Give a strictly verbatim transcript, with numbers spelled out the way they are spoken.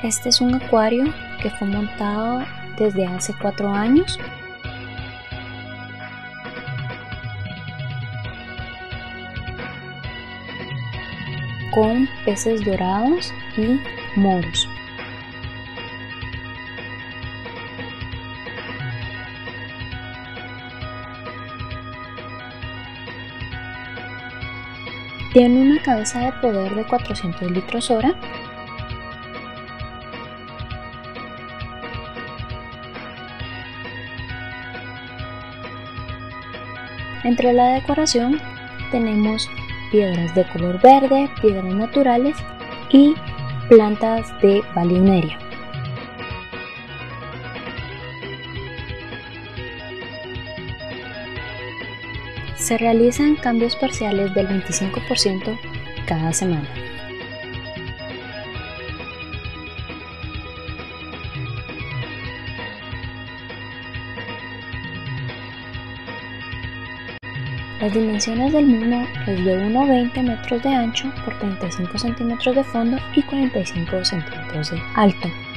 Este es un acuario que fue montado desde hace cuatro años. Con peces dorados y moros. Tiene una cabeza de poder de cuatrocientos litros hora. Entre la decoración tenemos piedras de color verde, piedras naturales y plantas de Valioneria. Se realizan cambios parciales del veinticinco por ciento cada semana. Las dimensiones del mismo es de uno coma veinte metros de ancho por treinta y cinco centímetros de fondo y cuarenta y cinco centímetros de alto.